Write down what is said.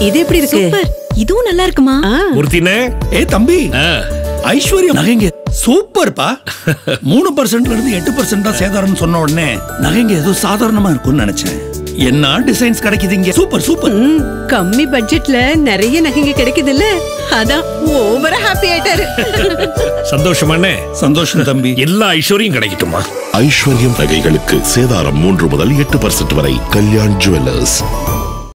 இது எப்படி இருக்கு? சூப்பர். இதுவும் நல்லா இருக்குமா? மூர்த்தினே. தம்பி, ஐஸ்வர்யம் நகைங்க சூப்பர்ப்பா. 3%ல இருந்து 8% தான் சேதாரம் சொன்ன உடனே நகைங்க ஏதோ சாதாரணமா இருக்கும்னு நினைச்சேன். என்ன டிசைன்ஸ் கிடைக்குதுங்க. Super super. கம்மி பட்ஜெட்ல நிறைய நகைங்க கிடைக்குதுல்ல, அதான் ஓவரா ஹாப்பி ஆயிட்டாரு. சந்தோஷமானே? சந்தோஷம் தம்பி. எல்லா ஐஸ்வர்யம் கிடைக்கட்டுமா? ஐஸ்வர்யம் நகைகளுக்கு சேதாரம் 3 முதல் 8% வரை. கல்யாண் ஜுவல்லர்ஸ்.